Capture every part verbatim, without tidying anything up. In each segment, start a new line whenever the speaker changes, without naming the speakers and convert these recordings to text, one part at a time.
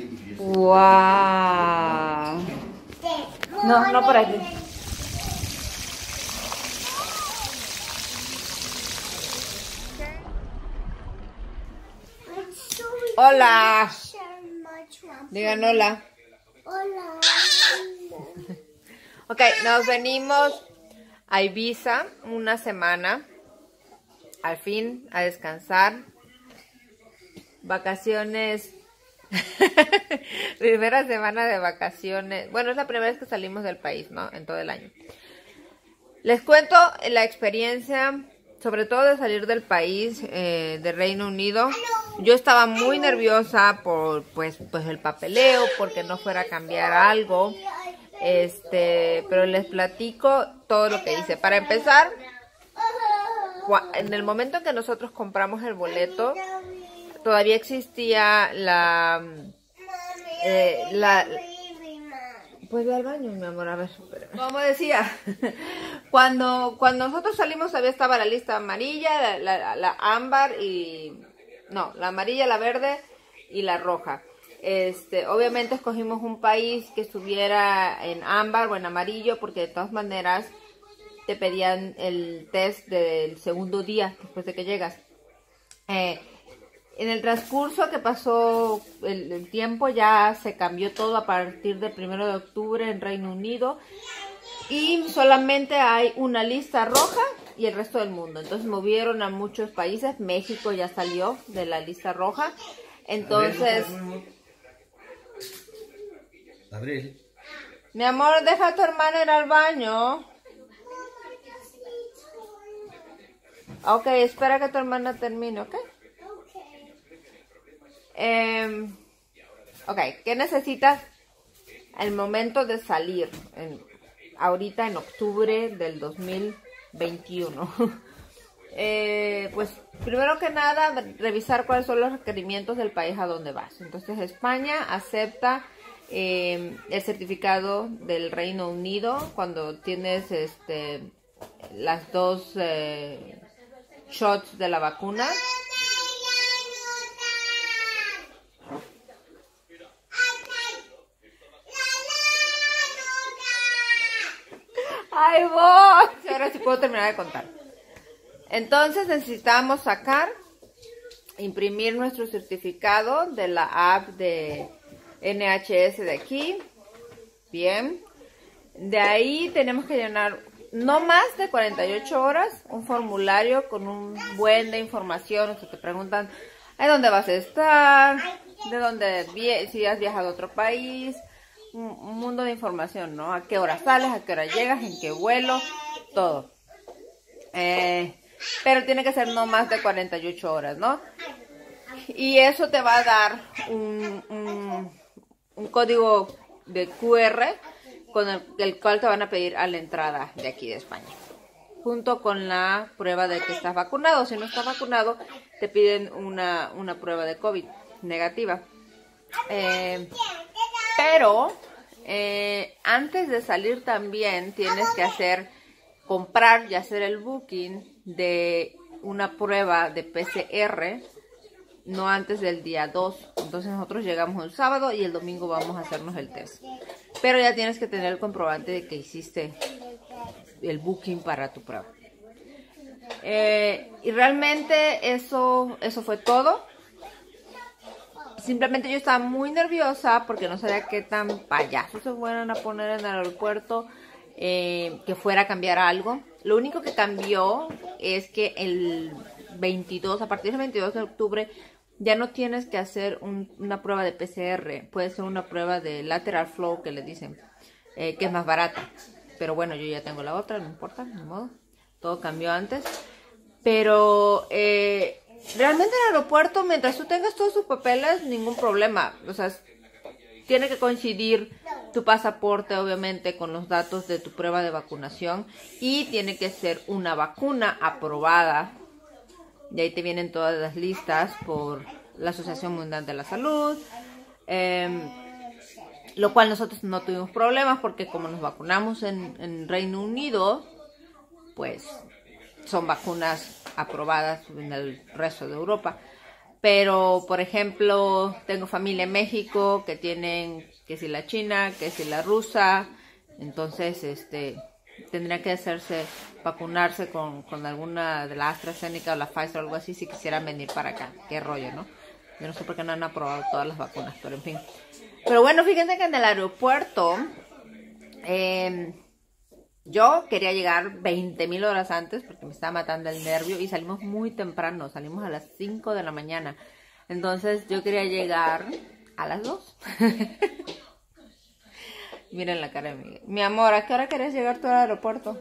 ¡Wow! No, no por aquí. Hola. Digan hola.
Hola.
Ok, nos venimos a Ibiza una semana. Al fin, a descansar. Vacaciones. Primera semana de vacaciones. Bueno, es la primera vez que salimos del país, ¿no? En todo el año. Les cuento la experiencia, sobre todo de salir del país, eh, de Reino Unido. Yo estaba muy nerviosa por, pues, pues el papeleo, porque no fuera a cambiar algo. Este, pero les platico todo lo que hice. Para empezar, en el momento en que nosotros compramos el boleto, todavía existía la, eh, la, pues ve al baño, mi amor, a ver, como decía, cuando, cuando nosotros salimos todavía estaba la lista amarilla, la, la, la ámbar y, no, la amarilla, la verde y la roja. Este, obviamente escogimos un país que estuviera en ámbar o en amarillo, porque de todas maneras te pedían el test del segundo día después de que llegas. Eh, en el transcurso que pasó el, el tiempo ya se cambió todo a partir del primero de octubre en Reino Unido y solamente hay una lista roja y el resto del mundo. Entonces movieron a muchos países. México ya salió de la lista roja. Entonces,
Abril.
Mi amor, deja a tu hermana ir al baño. Ok, espera que tu hermana termine, ¿ok? Eh, ok, ¿qué necesitas al momento de salir? En, ahorita en octubre del dos mil veintiuno. eh, pues primero que nada, revisar cuáles son los requerimientos del país a donde vas. Entonces España acepta eh, el certificado del Reino Unido cuando tienes este, las dos eh, shots de la vacuna. ¡Ay, vos! Ahora sí puedo terminar de contar. Entonces necesitamos sacar, imprimir nuestro certificado de la app de N H S de aquí. Bien. De ahí tenemos que llenar no más de cuarenta y ocho horas un formulario con un buen de información. O sea, te preguntan ¿de dónde vas a estar? ¿De dónde, si has viajado a otro país? Un, un mundo de información, ¿no? ¿A qué hora sales? ¿A qué hora llegas? ¿En qué vuelo? Todo. Eh, pero tiene que ser no más de cuarenta y ocho horas, ¿no? Y eso te va a dar un, un, un código de Q R con el, el cual te van a pedir a la entrada de aquí de España. Junto con la prueba de que estás vacunado. Si no estás vacunado, te piden una, una prueba de COVID negativa. Eh, pero eh, antes de salir también tienes que hacer, comprar y hacer el booking de una prueba de P C R, no antes del día dos. Entonces nosotros llegamos el sábado y el domingo vamos a hacernos el test. Pero ya tienes que tener el comprobante de que hiciste el booking para tu prueba. Eh, y realmente eso, eso fue todo. Simplemente yo estaba muy nerviosa porque no sabía qué tan payasos se fueran a poner en el aeropuerto, eh, que fuera a cambiar algo. Lo único que cambió es que el veintidós, a partir del veintidós de octubre, ya no tienes que hacer un, una prueba de P C R. Puede ser una prueba de lateral flow, que le dicen, eh, que es más barata. Pero bueno, yo ya tengo la otra, no importa, ni modo. Todo cambió antes. Pero eh, realmente en el aeropuerto, mientras tú tengas todos tus papeles, ningún problema. O sea, tiene que coincidir tu pasaporte, obviamente, con los datos de tu prueba de vacunación. Y tiene que ser una vacuna aprobada. Y ahí te vienen todas las listas por la Asociación Mundial de la Salud. Eh, lo cual nosotros no tuvimos problemas porque como nos vacunamos en, en Reino Unido, pues son vacunas aprobadas en el resto de Europa. Pero, por ejemplo, tengo familia en México que tienen, que si la china, que si la rusa, entonces, este, tendría que hacerse, vacunarse con, con alguna de la AstraZeneca o la Pfizer o algo así si quisieran venir para acá. Qué rollo, ¿no? Yo no sé por qué no han aprobado todas las vacunas, pero en fin. Pero bueno, fíjense que en el aeropuerto, eh, yo quería llegar veinte mil horas antes porque me estaba matando el nervio y salimos muy temprano, salimos a las cinco de la mañana. Entonces yo quería llegar a las dos. Miren la cara de Miguel. Mi amor, ¿a qué hora querías llegar tú al aeropuerto?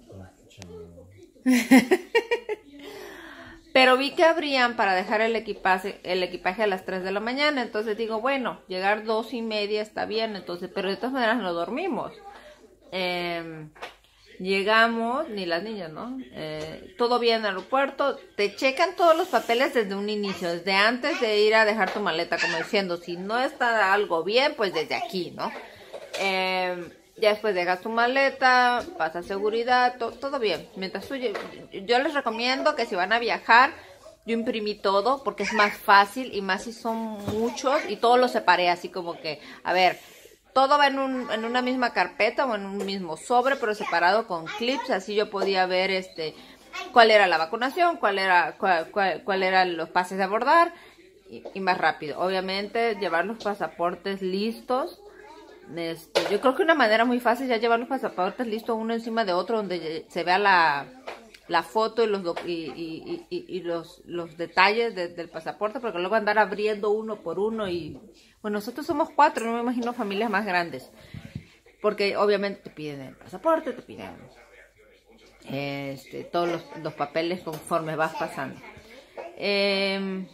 Pero vi que abrían para dejar el equipaje, el equipaje a las tres de la mañana. Entonces digo, bueno, llegar dos y media está bien. Entonces, pero de todas maneras no dormimos. Eh, llegamos, ni las niñas, ¿no? Eh, todo bien en el aeropuerto. Te checan todos los papeles desde un inicio, desde antes de ir a dejar tu maleta, como diciendo, si no está algo bien, pues desde aquí, ¿no? Eh, ya después dejas tu maleta, pasa seguridad, to, todo bien. Mientras tú, yo, yo les recomiendo que si van a viajar, yo imprimí todo porque es más fácil y más si son muchos y todo lo separé así como que, a ver, todo va en, un, en una misma carpeta o en un mismo sobre, pero separado con clips, así yo podía ver este cuál era la vacunación, cuál era cuál, cuál, cuál eran los pases de abordar y, y más rápido. Obviamente llevar los pasaportes listos. Este, yo creo que una manera muy fácil ya llevar los pasaportes listos uno encima de otro donde se vea la, la foto y los y, y, y, y los, los detalles de, del pasaporte, porque luego andar abriendo uno por uno y bueno, nosotros somos cuatro, no me imagino familias más grandes, porque obviamente te piden el pasaporte, te piden este, todos los, los papeles conforme vas pasando. Eh,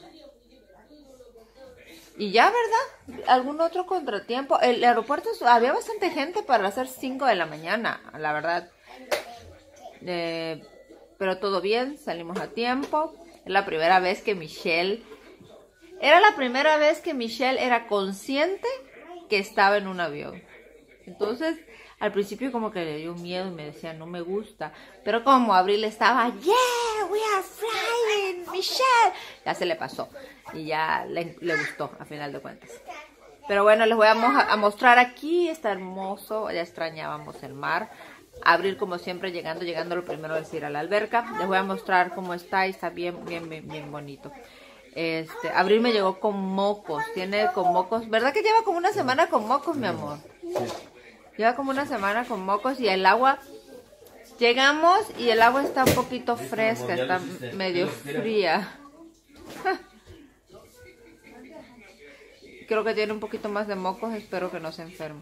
Y ya, ¿verdad? ¿Algún otro contratiempo? El aeropuerto, había bastante gente para las cinco de la mañana, la verdad. Eh, pero todo bien, salimos a tiempo. Es la primera vez que Michelle... Era la primera vez que Michelle era consciente que estaba en un avión. Entonces, al principio como que le dio miedo y me decía, no me gusta. Pero como Abril estaba, yeah, we are flying, Michelle. Ya se le pasó. Y ya le, le gustó, a final de cuentas. Pero bueno, les voy a, mo a mostrar aquí. Está hermoso. Ya extrañábamos el mar. Abril, como siempre, llegando, llegando lo primero es ir a la alberca. Les voy a mostrar cómo está. Y está bien, bien, bien, bien bonito. Este, Abril me llegó con mocos. Tiene con mocos. ¿Verdad que lleva como una semana con mocos, mi amor? Lleva como una semana con mocos y el agua... Llegamos y el agua está un poquito fresca. Está medio fría. Creo que tiene un poquito más de mocos, espero que no se enferme.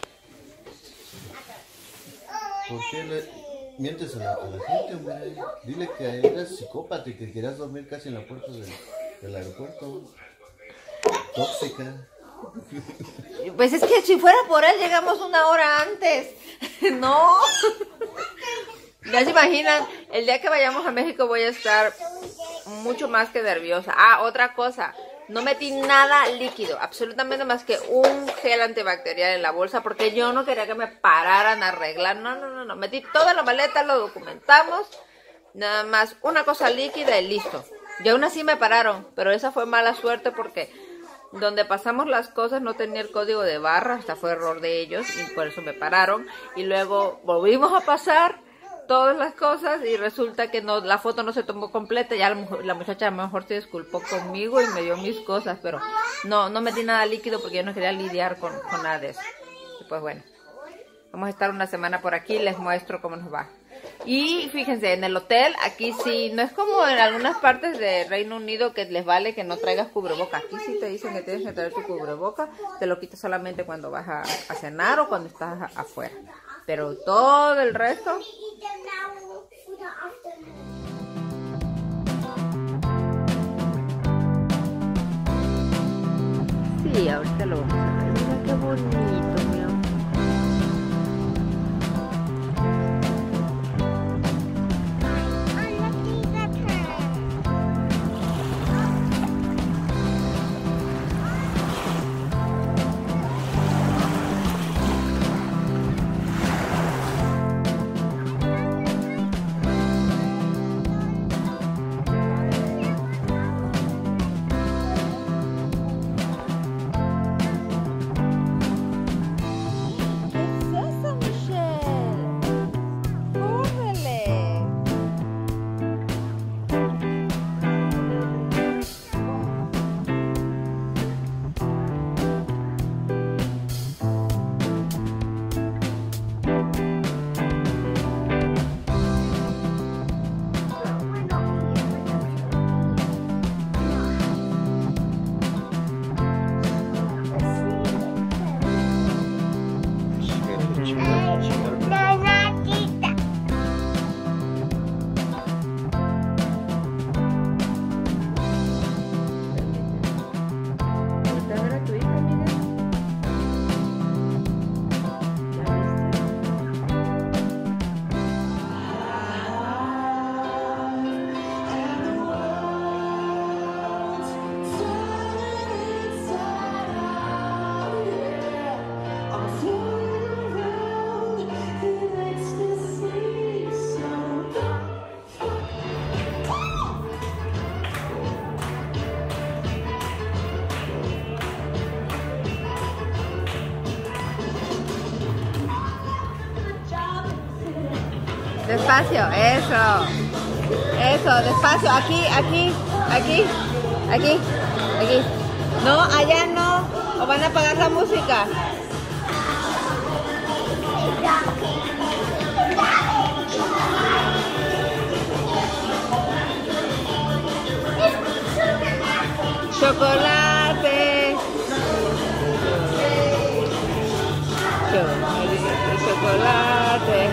¿Por qué le mientes a la, a la gente, hombre? Dile que eres psicópata y que querías dormir casi en la puerta del, del aeropuerto. Tóxica.
Pues es que si fuera por él llegamos una hora antes. No. Ya se imaginan, el día que vayamos a México voy a estar mucho más que nerviosa. Ah, otra cosa. No metí nada líquido, absolutamente más que un gel antibacterial en la bolsa porque yo no quería que me pararan a arreglar. No, no, no, no. Metí toda la maleta, lo documentamos. Nada más una cosa líquida y listo. Y aún así me pararon, pero esa fue mala suerte porque donde pasamos las cosas no tenía el código de barra. Hasta fue error de ellos y por eso me pararon. Y luego volvimos a pasar todas las cosas y resulta que no, la foto no se tomó completa. Ya la, la muchacha a lo mejor se disculpó conmigo y me dio mis cosas, pero no, no metí nada líquido porque yo no quería lidiar con, con nada de eso. Y pues bueno, vamos a estar una semana por aquí y les muestro cómo nos va. Y fíjense, en el hotel, aquí sí, no es como en algunas partes de Reino Unido que les vale que no traigas cubreboca. Aquí sí te dicen que tienes que traer tu cubreboca, te lo quitas solamente cuando vas a, a cenar o cuando estás a, afuera. Pero todo el resto... Sí, ahorita lo vamos a ver. Mira qué bonito, mi amor. Despacio, eso. Eso, despacio. Aquí, aquí, aquí, aquí, aquí. No, allá no. O van a apagar la música. Chocolate. Chocolate.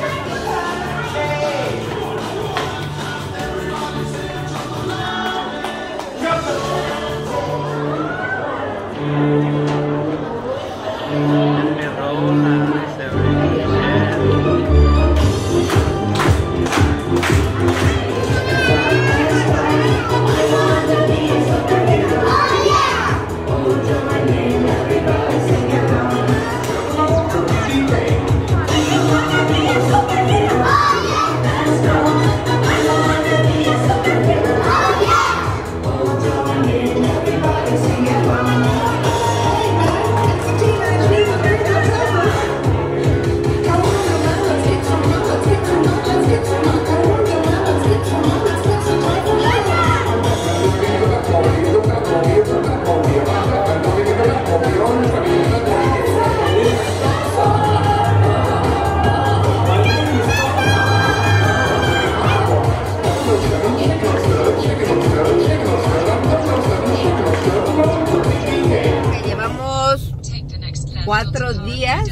Cuatro días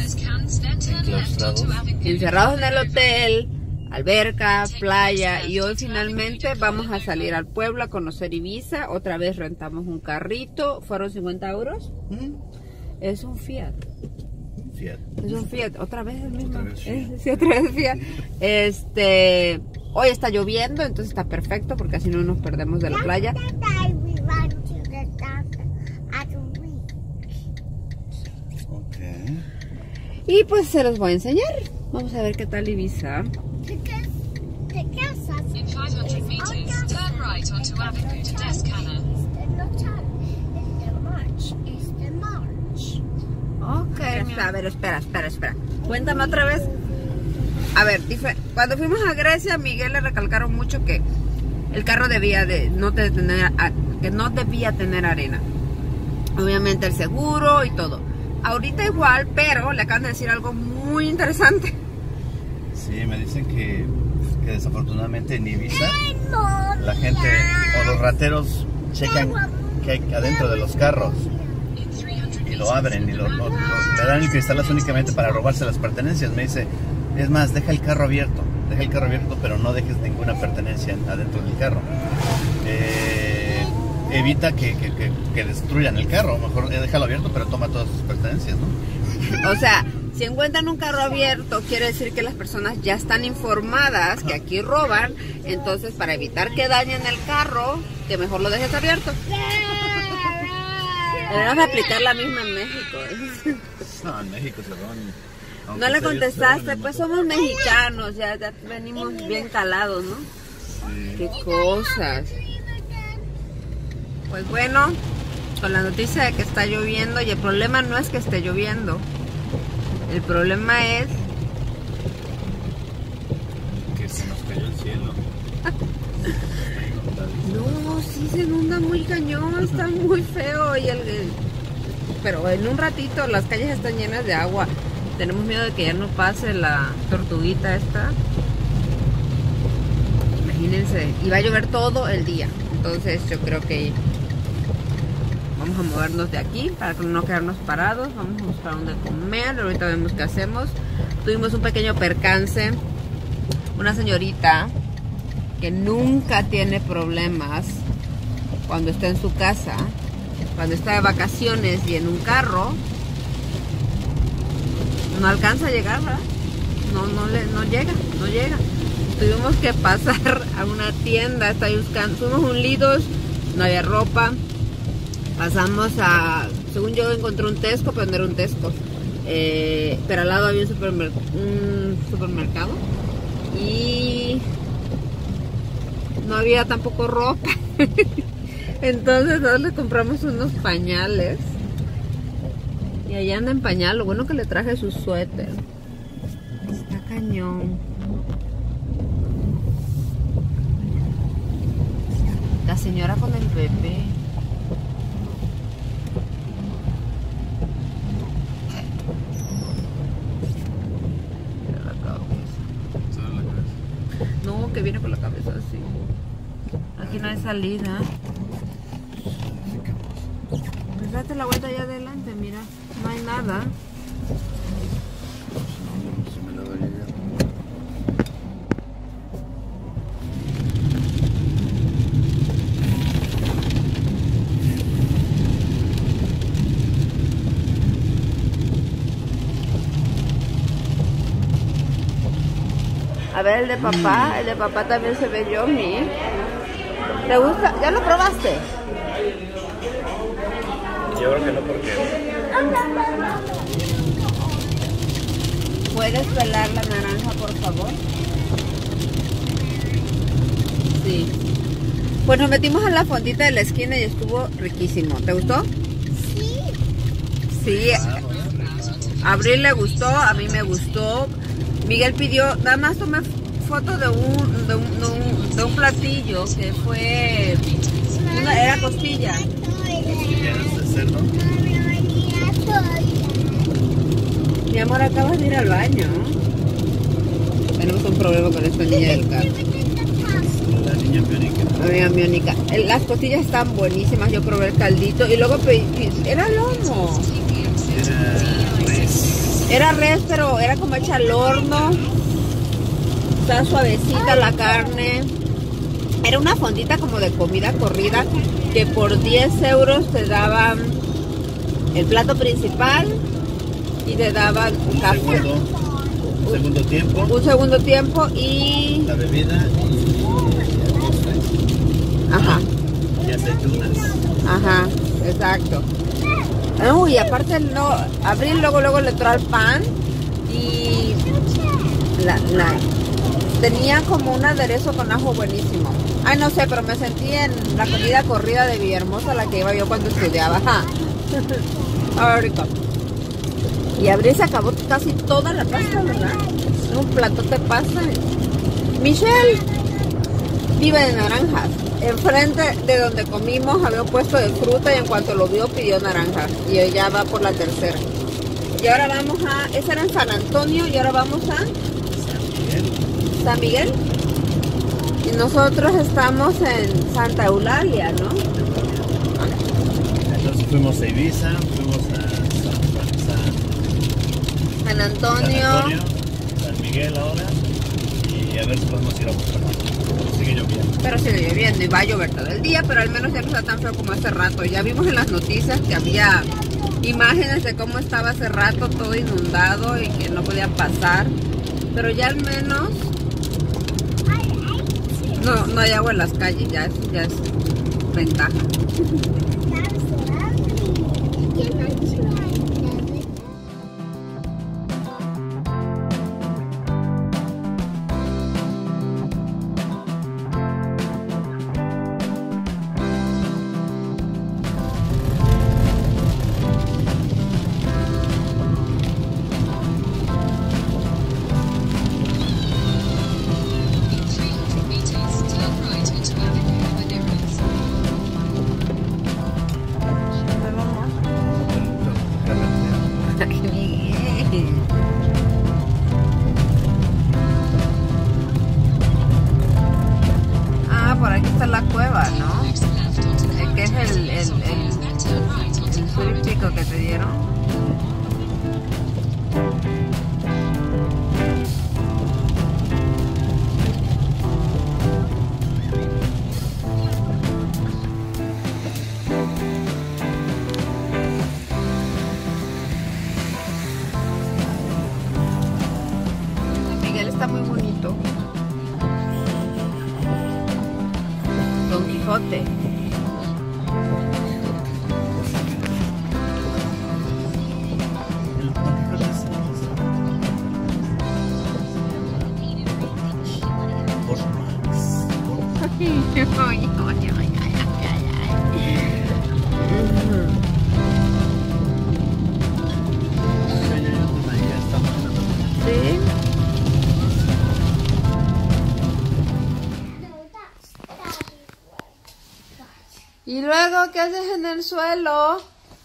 encerrados en el hotel, alberca, playa, y hoy finalmente vamos a salir al pueblo a conocer Ibiza. Otra vez rentamos un carrito, fueron cincuenta euros. ¿Mm? Es un Fiat.
Fiat.
Es un Fiat, otra vez el mismo.
Otra vez Fiat.
Sí, otra vez Fiat. Este, hoy está lloviendo, entonces está perfecto porque así no nos perdemos de la playa. Y pues se los voy a enseñar. Vamos a ver qué tal Ibiza. Ok, a ver, espera, espera, espera. Cuéntame otra vez. A ver, cuando fuimos a Grecia, a Miguel le recalcaron mucho que el carro debía de no tener, que no debía tener arena. Obviamente el seguro y todo. Ahorita igual, pero le acaban de decir algo muy interesante.
Sí, me dicen que, que desafortunadamente en Ibiza la gente o los rateros checan que hay adentro de los carros y lo abren y lo, lo, lo, le dan el cristalazo únicamente para robarse las pertenencias. Me dice, es más, deja el carro abierto, deja el carro abierto, pero no dejes ninguna pertenencia adentro del carro. Eh, evita que, que, que, que destruyan el carro, mejor déjalo abierto, pero toma todas sus pertenencias, ¿no?
O sea, si encuentran un carro abierto, quiere decir que las personas ya están informadas que aquí roban, entonces para evitar que dañen el carro, que mejor lo dejes abierto. Debemos aplicar la misma en México.
No, en México se roban.
No le contestaste, pues somos mexicanos, ya, ya venimos bien calados, ¿no?
Sí.
Qué cosas. Pues bueno, con la noticia de que está lloviendo, y el problema no es que esté lloviendo, el problema es
que se nos cayó el cielo.
no, sí se inunda muy cañón, está muy feo, y el, el, pero en un ratito las calles están llenas de agua. Tenemos miedo de que ya no pase la tortuguita esta. Imagínense, y va a llover todo el día, entonces yo creo que vamos a movernos de aquí para no quedarnos parados. Vamos a buscar dónde comer. Ahorita vemos qué hacemos. Tuvimos un pequeño percance. Una señorita que nunca tiene problemas cuando está en su casa, cuando está de vacaciones y en un carro, no alcanza a llegar, ¿verdad? No, no, le, no llega, no llega. Tuvimos que pasar a una tienda. Está buscando. Fuimos un Lidl, no había ropa. Pasamos a, según yo encontré un Tesco, pero no era un Tesco, eh, pero al lado había un, supermer un supermercado y no había tampoco ropa. Entonces nosotros le compramos unos pañales y allá anda en pañal. Lo bueno que le traje su suéter. Está cañón. La señora con el bebé. Mira la cabeza.
¿Solo la cabeza?
No, que viene con la cabeza así. Aquí no hay salida. Pues date la vuelta allá adelante, mira. No hay nada.
Si me la daría ya.
A ver el de papá, el de papá también se ve yummy. ¿Te gusta? ¿Ya lo probaste?
Yo creo que no, porque
¿Puedes pelar la naranja, por favor? Sí. Pues nos metimos en la fondita de la esquina y estuvo riquísimo. ¿Te gustó?
Sí.
Sí. A Abril le gustó, a mí me gustó. Miguel pidió, nada más tomé foto de un, de un, de un, de un platillo que fue, una, era costilla.
¿quieres de cerdo?
Mi amor, acabas de ir al baño. Tenemos un problema con esta niña del carro.
La niña biónica.
La niña biónica. Las costillas están buenísimas, yo probé el caldito y luego pedí, era lomo.
Era res.
Era res, pero era como hecha al horno. Estaba suavecita la carne. Era una fondita como de comida corrida que por diez euros te daban el plato principal y te daban
Un
café,
segundo, un segundo tiempo.
un segundo tiempo y...
La bebida
Ajá,
y, y aceitunas.
ajá, exacto. Uy, aparte no, Abril luego luego le entró al pan y la, la, tenía como un aderezo con ajo buenísimo. Ay, no sé, pero me sentí en la comida corrida de Villahermosa, la que iba yo cuando estudiaba. Ajá. Ahorita. Y Abril se acabó casi toda la pasta, ¿verdad? Un plato de pasta. Michelle vive de naranjas. Enfrente de donde comimos había un puesto de fruta y en cuanto lo vio pidió naranjas. Y ya va por la tercera. Y ahora vamos a... Esa era en San Antonio y ahora vamos a...
San Miguel.
San Miguel. Y nosotros estamos en Santa Eulalia, ¿no?
Entonces fuimos a Ibiza, fuimos a San, San,
San Antonio.
San Antonio, San Miguel ahora, y a ver si podemos ir a buscar. Sigue lloviendo.
Pero sigue lloviendo y va a llover todo el día, pero al menos ya no está tan feo como hace rato. Ya vimos en las noticias que había imágenes de cómo estaba hace rato todo inundado y que no podían pasar. Pero ya al menos no, no hay agua en las calles, ya es, ya es ventaja. Ah, por aquí está la cueva, ¿no? El que es el, el, el, el turístico que te dieron. Miguel está muy bonito. Don Quijote. Sí. ¿Y luego qué haces en el suelo?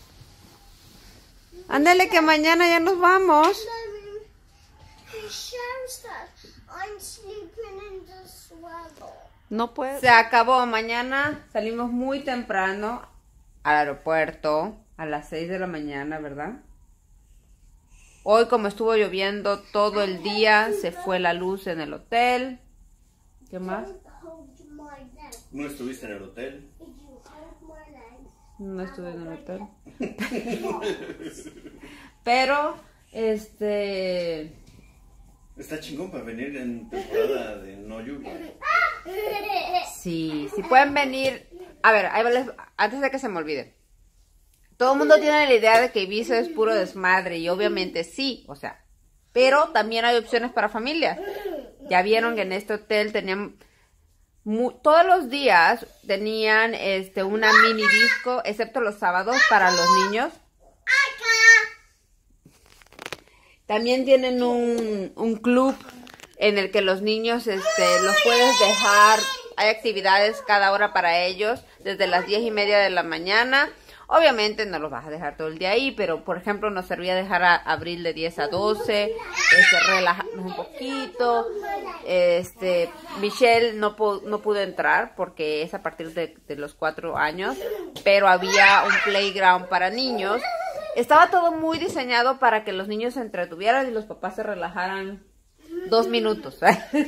Ándale que mañana ya nos vamos. No puedo. Se acabó. Mañana salimos muy temprano al aeropuerto a las seis de la mañana, ¿verdad? Hoy, como estuvo lloviendo todo el día, se fue la luz en el hotel. ¿Qué más?
¿No estuviste en el hotel?
No estuve en el hotel. Pero, este...
Está chingón para venir en temporada de no lluvia.
Sí, si pueden venir. A ver, ahí les- antes de que se me olvide. Todo el mundo tiene la idea de que Ibiza es puro desmadre y obviamente sí, o sea, pero también hay opciones para familias. Ya vieron que en este hotel tenían mu- todos los días tenían este una mini disco, excepto los sábados para los niños. También tienen un, un club en el que los niños este, los puedes dejar. Hay actividades cada hora para ellos, desde las diez y media de la mañana. Obviamente no los vas a dejar todo el día ahí, pero por ejemplo nos servía dejar a Abril de diez a doce, este, relajarnos un poquito. Este, Michelle no, pu- no pudo entrar porque es a partir de, de los cuatro años, pero había un playground para niños. Estaba todo muy diseñado para que los niños se entretuvieran y los papás se relajaran dos minutos.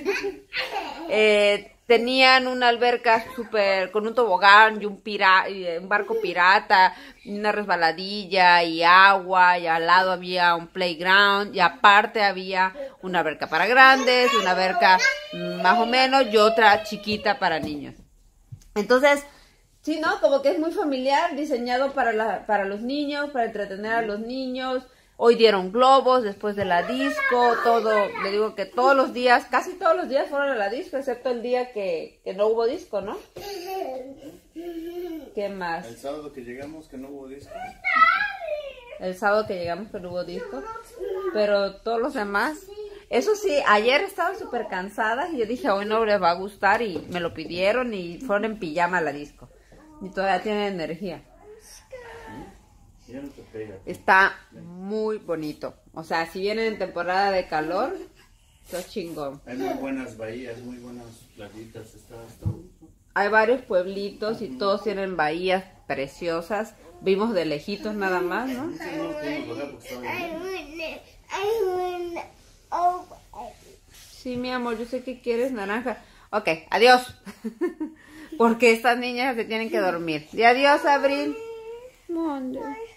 eh, tenían una alberca super con un tobogán y un, pira, y un barco pirata, y una resbaladilla y agua, y al lado había un playground, y aparte había una alberca para grandes, una alberca más o menos y otra chiquita para niños. Entonces, sí, ¿no? Como que es muy familiar, diseñado para, la, para los niños, para entretener a los niños. Hoy dieron globos después de la disco, todo, le digo que todos los días, casi todos los días fueron a la disco, excepto el día que, que no hubo disco, ¿no? ¿Qué más?
El sábado que llegamos que no hubo disco.
El sábado que llegamos que no hubo disco, pero todos los demás. Eso sí, ayer estaban súper cansadas y yo dije, hoy no les va a gustar y me lo pidieron y fueron en pijama a la disco. Y todavía tienen energía.
Ya no te pega.
Está muy bonito. O sea, si vienen en temporada de calor, está chingón.
Hay muy buenas bahías, muy buenas playitas. Está, está...
Hay varios pueblitos y todos tienen bahías preciosas. Vimos de lejitos nada más, ¿no?
Sí, no pudimos bajar porque estaba lloviendo.
Sí, mi amor, yo sé que quieres naranja. Ok, adiós. Porque estas niñas se tienen que dormir. Y adiós, Abril. Mande.